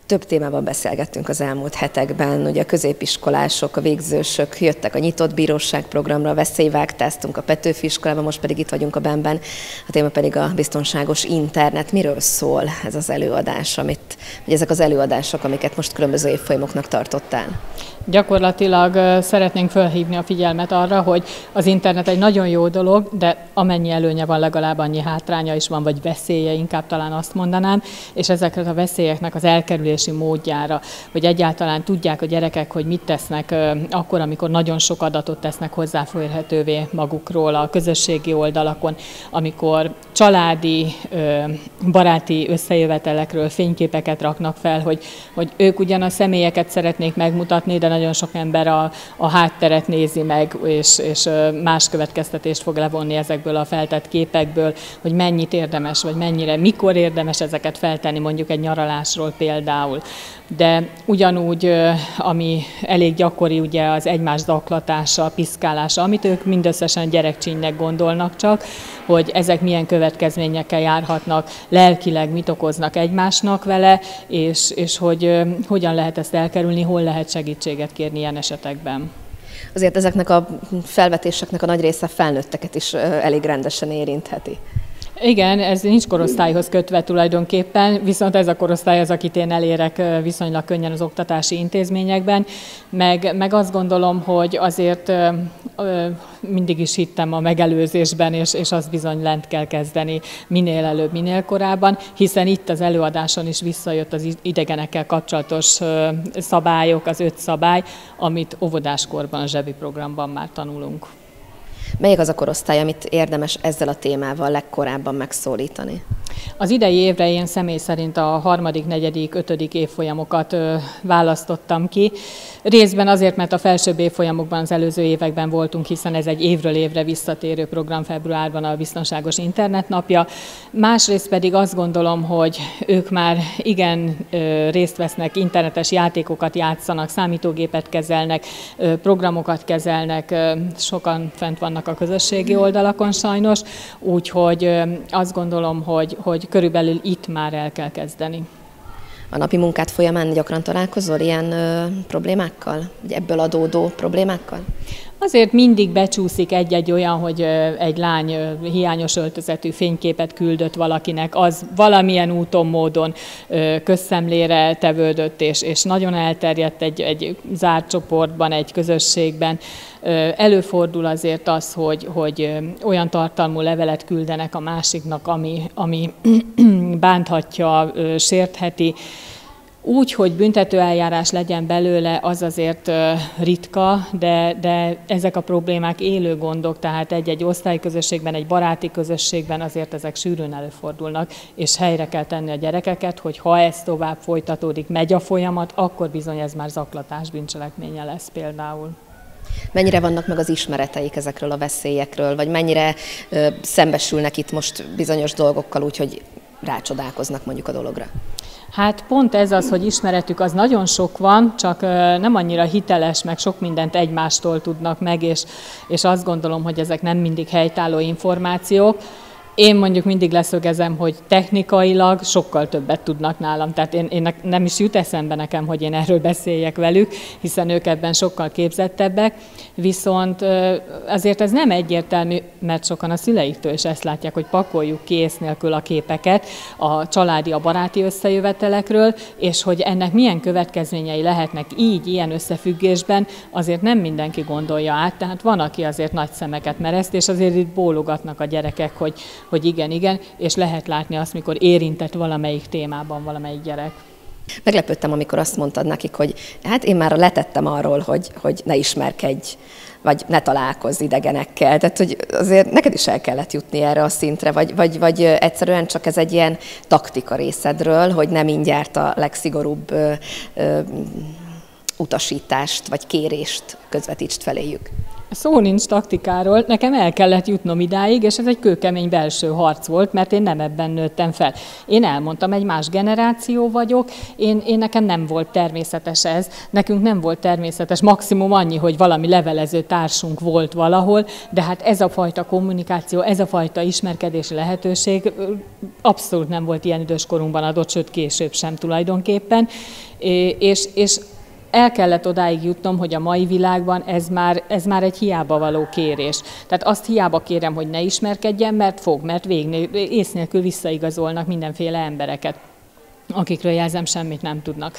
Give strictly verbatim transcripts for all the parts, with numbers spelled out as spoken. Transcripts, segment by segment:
Több témában beszélgettünk az elmúlt hetekben, ugye a középiskolások, a végzősök jöttek a nyitott bíróság programra, veszélyvágtáztunk a Petőfi iskolában, most pedig itt vagyunk a benben, a téma pedig a biztonságos internet. Miről szól ez az előadás, amit, vagy ezek az előadások, amiket most különböző évfolyamoknak tartottál? Gyakorlatilag szeretnénk felhívni a figyelmet arra, hogy az internet egy nagyon jó dolog, de amennyi előnye van, legalább annyi hátránya is van, vagy veszélye, inkább talán azt mondanám, és ezeknek a veszélyeknek az elkerülési módjára, hogy egyáltalán tudják a gyerekek, hogy mit tesznek akkor, amikor nagyon sok adatot tesznek hozzáférhetővé magukról a közösségi oldalakon, amikor családi, baráti összejövetelekről fényképeket raknak fel, hogy, hogy ők ugyan a személyeket szeretnék megmutatni, de nagyon sok ember a, a hátteret nézi meg, és, és más következtetést fog levonni ezekből a feltett képekből, hogy mennyit érdemes, vagy mennyire, mikor érdemes ezeket feltenni, mondjuk egy nyaralásról például. De ugyanúgy, ami elég gyakori, ugye az egymás zaklatása, piszkálása, amit ők mindösszesen gyerekcsínynek gondolnak csak, hogy ezek milyen következményekkel járhatnak, lelkileg mit okoznak egymásnak vele, és, és hogy hogyan lehet ezt elkerülni, hol lehet segítséget kérni ilyen esetekben. Azért ezeknek a felvetéseknek a nagy része felnőtteket is elég rendesen érintheti. Igen, ez nincs korosztályhoz kötve tulajdonképpen, viszont ez a korosztály az, akit én elérek viszonylag könnyen az oktatási intézményekben, meg, meg azt gondolom, hogy azért ö, ö, mindig is hittem a megelőzésben, és, és azt bizony lent kell kezdeni minél előbb, minél korábban, hiszen itt az előadáson is visszajött az idegenekkel kapcsolatos ö, szabályok, az öt szabály, amit óvodáskorban, a zsebi programban már tanulunk. Melyik az a korosztály, amit érdemes ezzel a témával legkorábban megszólítani? Az idei évre én személy szerint a harmadik, negyedik, ötödik évfolyamokat ö, választottam ki. Részben azért, mert a felsőbb évfolyamokban az előző években voltunk, hiszen ez egy évről évre visszatérő program, februárban a Biztonságos Internet napja. Másrészt pedig azt gondolom, hogy ők már igen ö, részt vesznek, internetes játékokat játszanak, számítógépet kezelnek, ö, programokat kezelnek, ö, sokan fent vannak a közösségi oldalakon sajnos, úgyhogy ö, azt gondolom, hogy hogy körülbelül itt már el kell kezdeni. A napi munkát folyamán gyakran találkozol ilyen ö, problémákkal? Vagy ebből adódó problémákkal? Azért mindig becsúszik egy-egy olyan, hogy egy lány hiányos öltözetű fényképet küldött valakinek, az valamilyen úton, módon közszemlére tevődött, és, és nagyon elterjedt egy, egy zárt csoportban, egy közösségben. Előfordul azért az, hogy, hogy olyan tartalmú levelet küldenek a másiknak, ami, ami bánthatja, sértheti. Úgy, hogy büntetőeljárás legyen belőle, az azért ritka, de, de ezek a problémák élő gondok, tehát egy-egy osztályközösségben, egy baráti közösségben azért ezek sűrűn előfordulnak, és helyre kell tenni a gyerekeket, hogy ha ez tovább folytatódik, megy a folyamat, akkor bizony ez már zaklatás bűncselekménye lesz például. Mennyire vannak meg az ismereteik ezekről a veszélyekről, vagy mennyire ö, szembesülnek itt most bizonyos dolgokkal úgy, hogy rácsodálkoznak mondjuk a dologra? Hát pont ez az, hogy ismeretük az nagyon sok van, csak nem annyira hiteles, meg sok mindent egymástól tudnak meg, és, és azt gondolom, hogy ezek nem mindig helytálló információk. Én mondjuk mindig leszögezem, hogy technikailag sokkal többet tudnak nálam, tehát én, én nem is jut eszembe nekem, hogy én erről beszéljek velük, hiszen ők ebben sokkal képzettebbek, viszont azért ez nem egyértelmű, mert sokan a szüleiktől is ezt látják, hogy pakoljuk ki ész nélkül a képeket a családi, a baráti összejövetelekről, és hogy ennek milyen következményei lehetnek így, ilyen összefüggésben, azért nem mindenki gondolja át, tehát van, aki azért nagy szemeket mereszt, és azért itt bólogatnak a gyerekek, hogy hogy igen, igen, és lehet látni azt, mikor érintett valamelyik témában valamelyik gyerek. Meglepődtem, amikor azt mondtad nekik, hogy hát én már letettem arról, hogy, hogy ne ismerkedj, vagy ne találkozz idegenekkel. Tehát, hogy azért neked is el kellett jutni erre a szintre, vagy, vagy, vagy egyszerűen csak ez egy ilyen taktika részedről, hogy nem mindjárt a legszigorúbb ö, ö, utasítást, vagy kérést közvetítsd feléjük. Szó nincs taktikáról, nekem el kellett jutnom idáig, és ez egy kőkemény belső harc volt, mert én nem ebben nőttem fel. Én elmondtam, egy más generáció vagyok, én, én nekem nem volt természetes ez, nekünk nem volt természetes, maximum annyi, hogy valami levelező társunk volt valahol, de hát ez a fajta kommunikáció, ez a fajta ismerkedési lehetőség abszolút nem volt ilyen időskorunkban adott, sőt később sem tulajdonképpen, és, és el kellett odáig jutnom, hogy a mai világban ez már, ez már egy hiába való kérés. Tehát azt hiába kérem, hogy ne ismerkedjen, mert fog, mert vég, ész nélkül visszaigazolnak mindenféle embereket, akikről jelzem, semmit nem tudnak.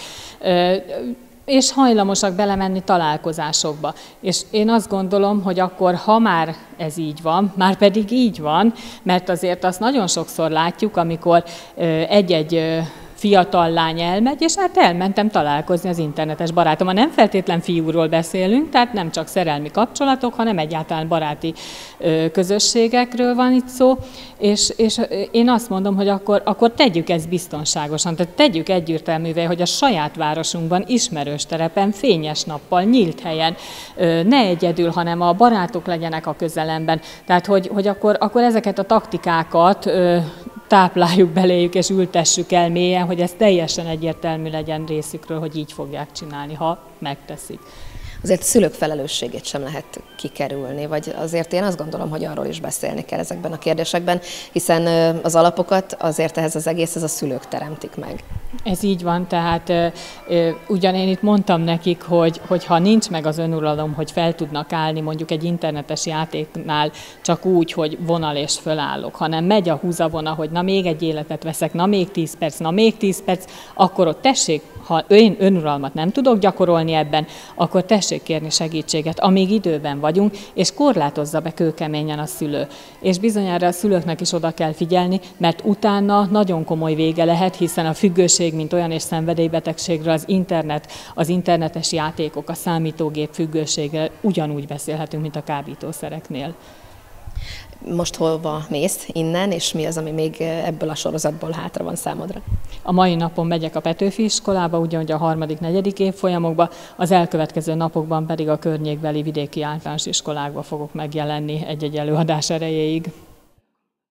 És hajlamosak belemenni találkozásokba. És én azt gondolom, hogy akkor, ha már ez így van, már pedig így van, mert azért azt nagyon sokszor látjuk, amikor egy-egy fiatal lány elmegy, és hát elmentem találkozni az internetes barátommal. Nem feltétlen fiúról beszélünk, tehát nem csak szerelmi kapcsolatok, hanem egyáltalán baráti közösségekről van itt szó, és, és én azt mondom, hogy akkor, akkor tegyük ezt biztonságosan, tehát tegyük egyértelművé, hogy a saját városunkban, ismerős terepen, fényes nappal, nyílt helyen, ne egyedül, hanem a barátok legyenek a közelemben. Tehát, hogy, hogy akkor, akkor ezeket a taktikákat tápláljuk beléjük és ültessük el mélyen, hogy ez teljesen egyértelmű legyen részükről, hogy így fogják csinálni, ha megteszik. Azért a szülők felelősségét sem lehet kikerülni, vagy azért én azt gondolom, hogy arról is beszélni kell ezekben a kérdésekben, hiszen az alapokat azért ehhez az egészhez a szülők teremtik meg. Ez így van, tehát ugyan én itt mondtam nekik, hogy, hogy ha nincs meg az önuralom, hogy fel tudnak állni mondjuk egy internetes játéknál csak úgy, hogy vonal és fölállok, hanem megy a húzavona, hogy na még egy életet veszek, na még tíz perc, na még tíz perc, akkor ott tessék, ha én önuralmat nem tudok gyakorolni ebben, akkor tessék kérni segítséget, amíg időben vagyunk, és korlátozza be kőkeményen a szülő. És bizonyára a szülőknek is oda kell figyelni, mert utána nagyon komoly vége lehet, hiszen a függőség, mint olyan és szenvedélybetegségről az internet, az internetes játékok, a számítógép függőségre ugyanúgy beszélhetünk, mint a kábítószereknél. Most hova mész innen, és mi az, ami még ebből a sorozatból hátra van számodra? A mai napon megyek a Petőfi iskolába, ugyanúgy a harmadik, negyedik évfolyamokba, az elkövetkező napokban pedig a környékbeli vidéki általános iskolákba fogok megjelenni egy-egy előadás erejéig.